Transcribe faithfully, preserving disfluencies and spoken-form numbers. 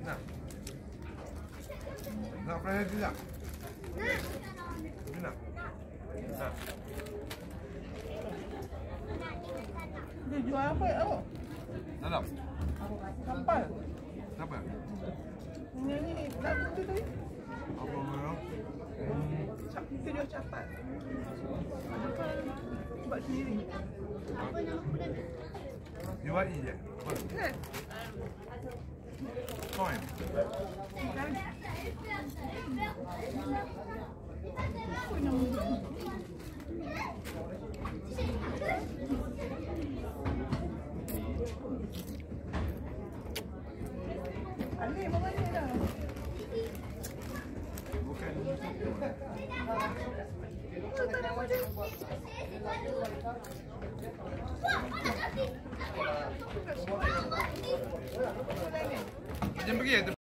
Nak? Nak fry tidak? Nak? Nak? Dia jual apa awak? Dalam? Kapal. Siapa? Ini ni lagu tu tadi. Apa nama? Cap, dia jual capat. Kapal buat sendiri. Apa nama budak ni? U A E je? Apa? Kan? Coin? Bukan. Apa nama budak ni? Alif apa ni dah? Bukan. Oh, tak nama dia. Jom pergi.